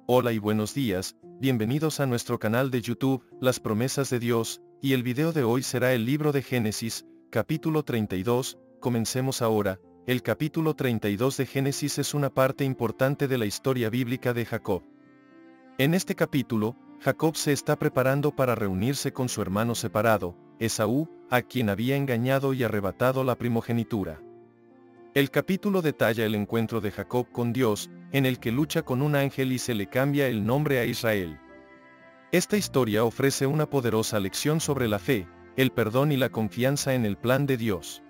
Hola y buenos días, bienvenidos a nuestro canal de YouTube, Las Promesas de Dios, y el video de hoy será el libro de Génesis, capítulo 32, comencemos ahora. El capítulo 32 de Génesis es una parte importante de la historia bíblica de Jacob. En este capítulo, Jacob se está preparando para reunirse con su hermano separado, Esaú, a quien había engañado y arrebatado la primogenitura. El capítulo detalla el encuentro de Jacob con Dios, en el que lucha con un ángel y se le cambia el nombre a Israel. Esta historia ofrece una poderosa lección sobre la fe, el perdón y la confianza en el plan de Dios.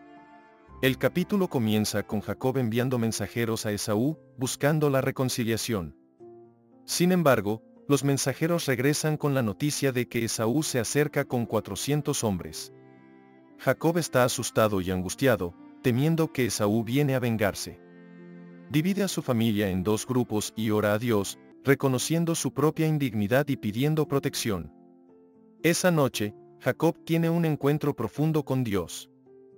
El capítulo comienza con Jacob enviando mensajeros a Esaú, buscando la reconciliación. Sin embargo, los mensajeros regresan con la noticia de que Esaú se acerca con 400 hombres. Jacob está asustado y angustiado, temiendo que Esaú viene a vengarse. Divide a su familia en dos grupos y ora a Dios, reconociendo su propia indignidad y pidiendo protección. Esa noche, Jacob tiene un encuentro profundo con Dios.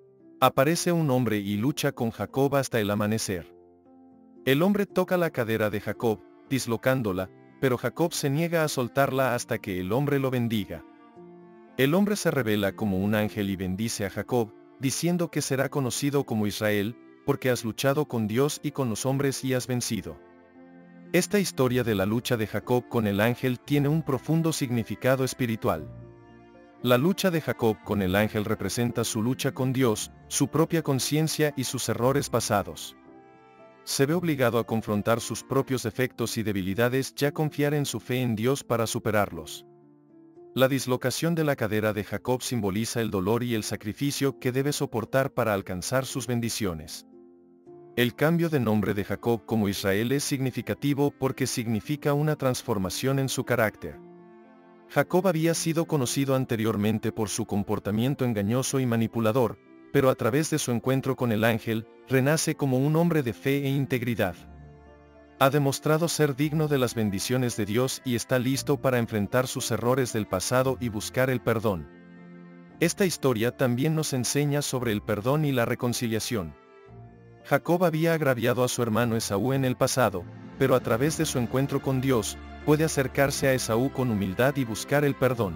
Aparece un hombre y lucha con Jacob hasta el amanecer. El hombre toca la cadera de Jacob, dislocándola, pero Jacob se niega a soltarla hasta que el hombre lo bendiga. El hombre se revela como un ángel y bendice a Jacob, diciendo que será conocido como Israel, porque has luchado con Dios y con los hombres y has vencido. Esta historia de la lucha de Jacob con el ángel tiene un profundo significado espiritual. La lucha de Jacob con el ángel representa su lucha con Dios, su propia conciencia y sus errores pasados. Se ve obligado a confrontar sus propios defectos y debilidades y a confiar en su fe en Dios para superarlos. La dislocación de la cadera de Jacob simboliza el dolor y el sacrificio que debe soportar para alcanzar sus bendiciones. El cambio de nombre de Jacob como Israel es significativo porque significa una transformación en su carácter. Jacob había sido conocido anteriormente por su comportamiento engañoso y manipulador, pero a través de su encuentro con el ángel, renace como un hombre de fe e integridad. Ha demostrado ser digno de las bendiciones de Dios y está listo para enfrentar sus errores del pasado y buscar el perdón. Esta historia también nos enseña sobre el perdón y la reconciliación. Jacob había agraviado a su hermano Esaú en el pasado, pero a través de su encuentro con Dios, puede acercarse a Esaú con humildad y buscar el perdón.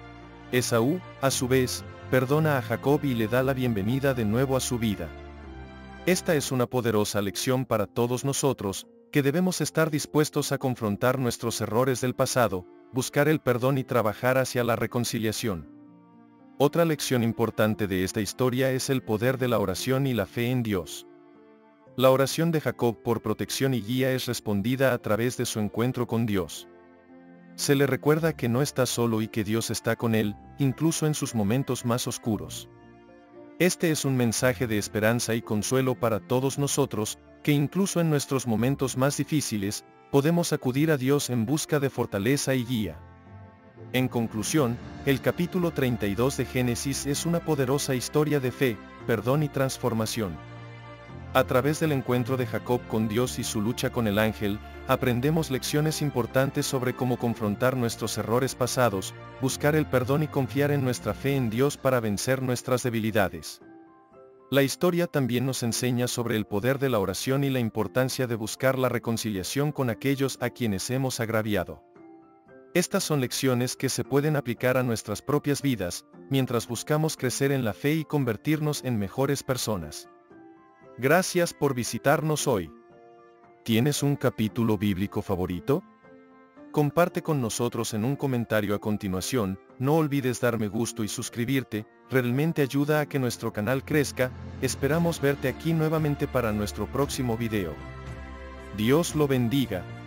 Esaú, a su vez, perdona a Jacob y le da la bienvenida de nuevo a su vida. Esta es una poderosa lección para todos nosotros, que debemos estar dispuestos a confrontar nuestros errores del pasado, buscar el perdón y trabajar hacia la reconciliación. Otra lección importante de esta historia es el poder de la oración y la fe en Dios. La oración de Jacob por protección y guía es respondida a través de su encuentro con Dios. Se le recuerda que no está solo y que Dios está con él, incluso en sus momentos más oscuros. Este es un mensaje de esperanza y consuelo para todos nosotros, que incluso en nuestros momentos más difíciles, podemos acudir a Dios en busca de fortaleza y guía. En conclusión, el capítulo 32 de Génesis es una poderosa historia de fe, perdón y transformación. A través del encuentro de Jacob con Dios y su lucha con el ángel, aprendemos lecciones importantes sobre cómo confrontar nuestros errores pasados, buscar el perdón y confiar en nuestra fe en Dios para vencer nuestras debilidades. La historia también nos enseña sobre el poder de la oración y la importancia de buscar la reconciliación con aquellos a quienes hemos agraviado. Estas son lecciones que se pueden aplicar a nuestras propias vidas, mientras buscamos crecer en la fe y convertirnos en mejores personas. Gracias por visitarnos hoy. ¿Tienes un capítulo bíblico favorito? Comparte con nosotros en un comentario a continuación. No olvides dar me gusta y suscribirte, realmente ayuda a que nuestro canal crezca. Esperamos verte aquí nuevamente para nuestro próximo video. Dios lo bendiga.